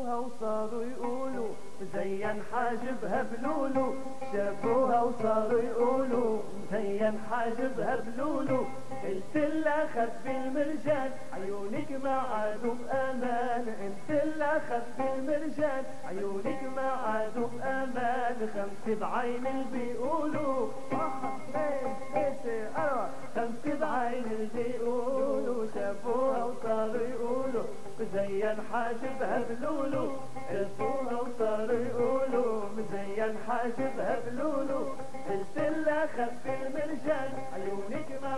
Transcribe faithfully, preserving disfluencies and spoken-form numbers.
شافوها وصاروا يقولوا مزين حاجبها بلولو، شافوها وصاروا يقولوا مزين حاجبها بلولو. قلت لها خبي المرجان عيونك ما عادوا بأمان، قلت لها خبي المرجان عيونك ما عادوا بأمان. خمسة بعين اللي بيقولوا واحد اثنين ثلاثة أربعة، خمسة بعين اللي بيقولوا شافوها وصاروا يقولوا مزين حاجبها بلولو، شافوها وصاروا يقولوا مزين حاجبها بلولو. قلت لها خبي المرجان عيونك ما